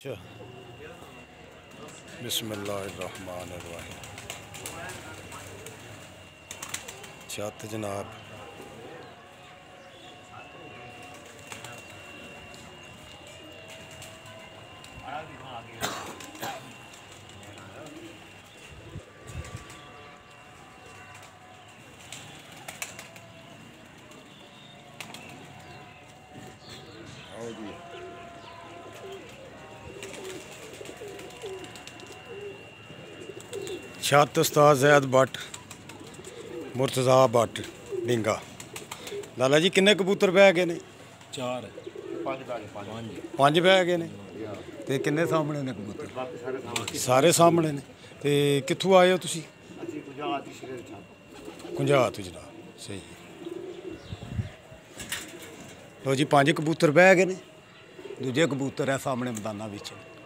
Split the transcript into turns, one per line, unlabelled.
अच्छा बिस्मिल्लाहिर्रहमानिर्रहीम। छत जनाब आओ जी। छत उस्ताद ज़ैद भट्ट मुर्तज़ा भट्ट डिंगा। लाला जी किन्ने कबूतर बह गए ने?
चार
पांच बह गए ने ते किन्ने सामने ने कबूतर? सारे सामने ने। ते कित्थों आए हो तुसी? कुंजाह तो जनाब। सही है। लो जी पांच कबूतर बह गए ने। दूजे कबूतर है सामने मैदाना विच।